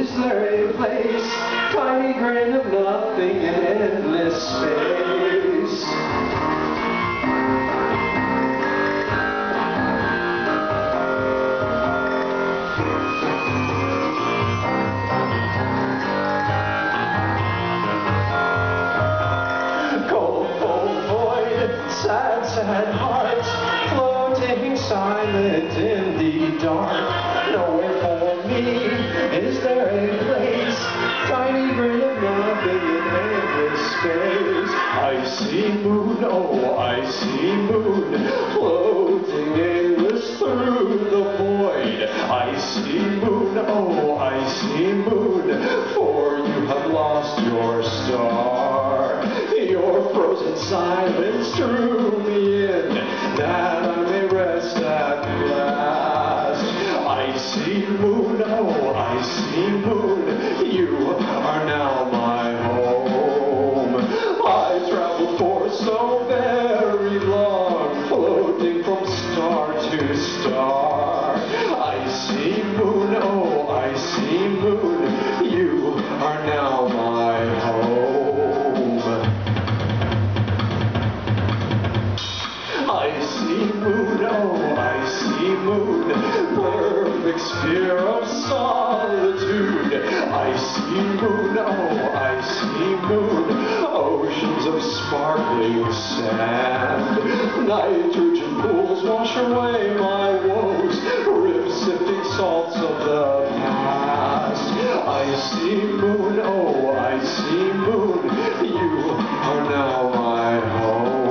Is there a place, tiny grain of nothing in endless space? Cold, cold void, sad, sad heart, floating silent in the dark. Nowhere for me, is there a place, tiny grain of nothing in endless space? Icy moon, oh icy moon, floating aimless through the void. Icy moon, oh icy moon, for you have lost your star. Your frozen silence drew me in, that I may rest at last. Icy moon, oh icy moon, you are now my home. I traveled for so very long, floating from star to star. Icy moon, oh icy moon, you are now my home. Icy moon, oh icy moon, perfect sphere of solitude. Icy moon, oh icy moon, oceans of sparkling sand. Nitrogen pools wash away my woes, rip-sifting salts of the past. Icy moon, oh icy moon, you are now my home.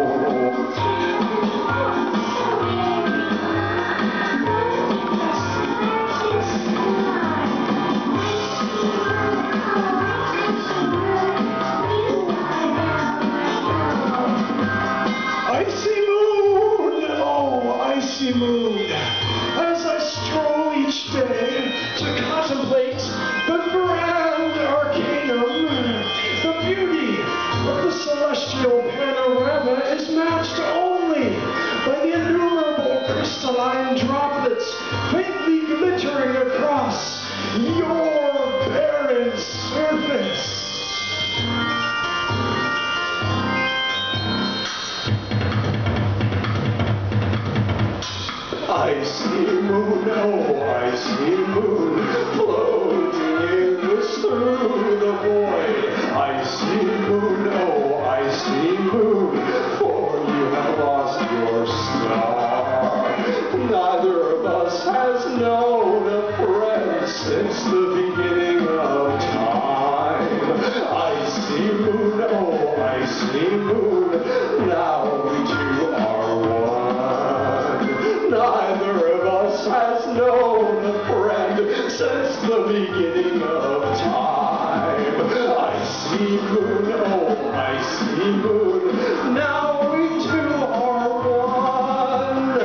Icy moon, as I stroll each day to contemplate the grand arcanum, the beauty of the celestial panorama is matched only by the innumerable crystalline droplets faintly glittering across your barren surface. Icy moon, oh icy moon, floating aimless through the void. Icy moon, oh icy moon, for you have lost your star. Neither of us has known a friend since the beginning of time. Icy moon, oh icy moon, now we two are one. Neither of us has known a friend since the beginning of time. Icy moon, oh icy moon, now we two are one.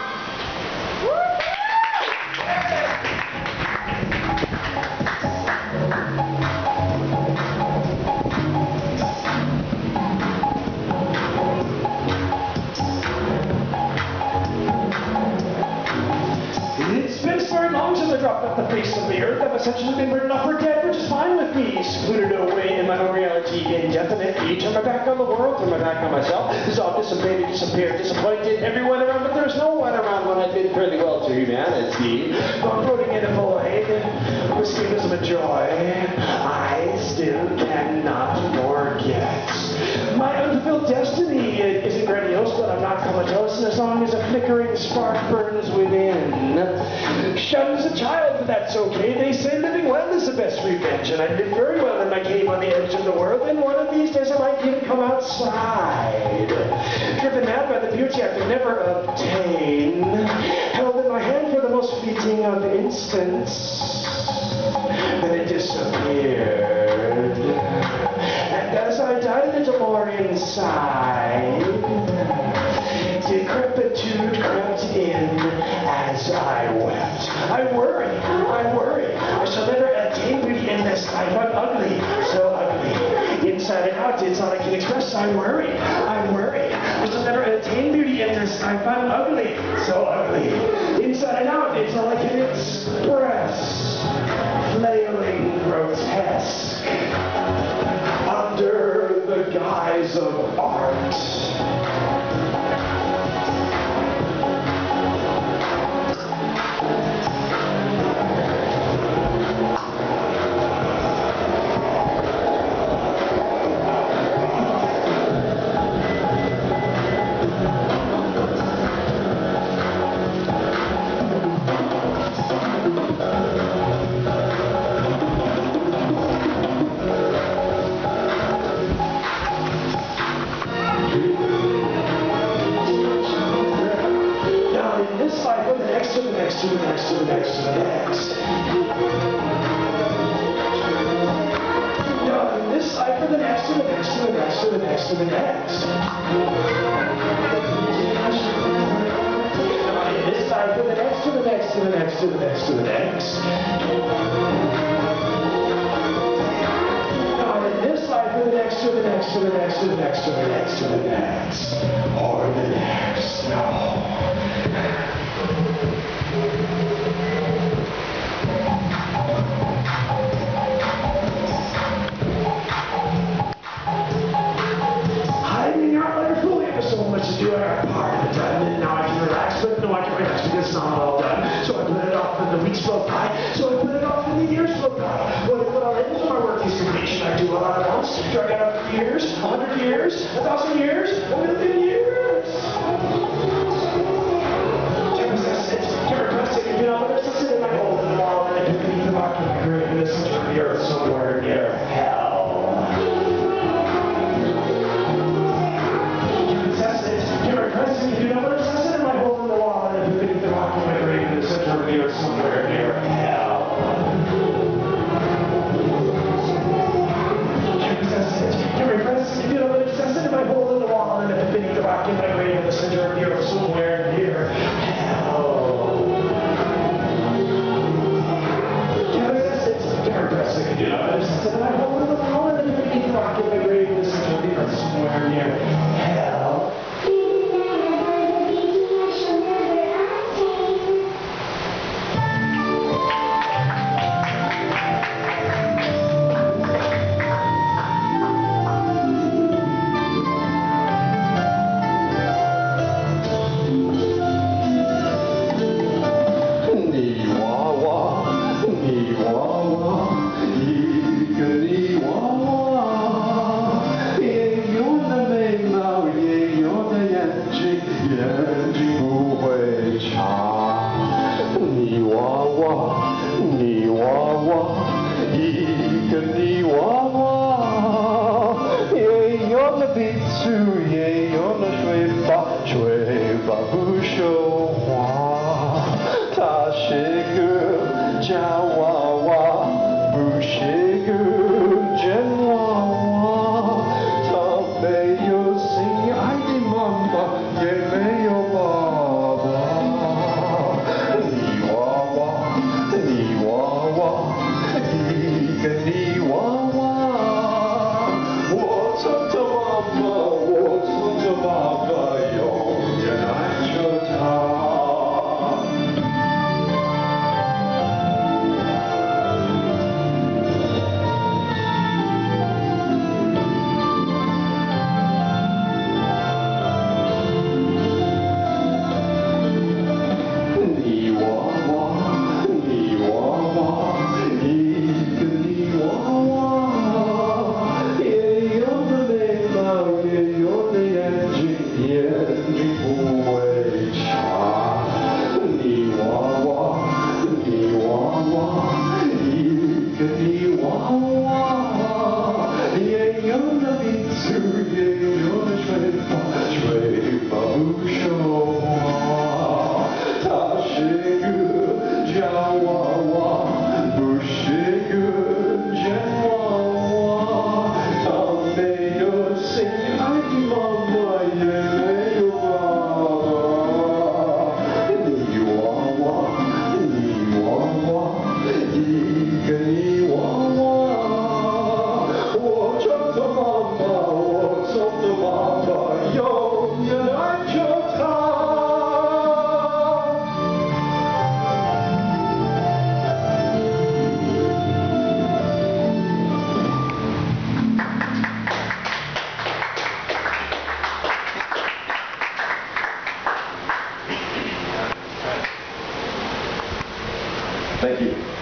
Dropped off the face of the earth. I've essentially been written off for dead, which is fine with me. Secluded away in my own reality indefinitely. Turn my back on the world, turn my back on myself. Dissolve, dissipated, disappeared, disappointed. Everyone around, but there's no one around when I've been fairly well to humanity. Gone floating in a void, escapism and joy. I still cannot forget. My unfulfilled destiny isn't grandiose, but I'm not comatose, and as long as a flickering spark burns within. Shut as a child, but that's okay. They say living well is the best revenge, and I did very well in my cave on the edge of the world, and one of these days I might even come outside. Driven mad by the beauty I could never obtain, held in my hand for the most fleeting of instants, then it disappeared. And as I died a little more inside, decrepitude crept in as I wept. I worry. I shall never attain beauty in this life. I'm ugly, so ugly. Inside and out, it's all I can express. I worry. I shall never attain beauty in this life. I'm ugly, so ugly. Inside and out, it's all I can express. Flailing next, to the next, to the next, to the next, to the next. Now in this side for the next, to the next, to the next, to the next, to the next. Now in this side for the next, to the next, to the next, to the next, to the next. Now in this side for the next, to the next, to the next, to the next, to the next, to the next. Or the next. No. So much to do, I got part of it done, and now I can relax, but no, I can't relax because it's not all done. So I put it off, and the weeks float by, so I put it off, and the years float by. What I'll end is my work is completion. I do what I want. Drag out 50 years, 100 years, 1,000 years, 1,000,000 years. Can't resist it, can't repress it, you know, there's a sit in my hole in the wall, and I pick beneath the rock of my grave, and listen to the earth somewhere near hell. You know what I'm saying? My hole in the wall and I'm beneath the rock of my grave in the center of the earth somewhere near hell. Can't resist it. Can't repress it. You know what I'm saying? My hole in the wall and I'm beneath the rock of my grave in the center of the earth somewhere near hell. Can't resist it. Can't repress it. You know what I'm saying? My hole in the wall and I'm beneath the rock of my grave in the center of the earth somewhere near hell. Thank you.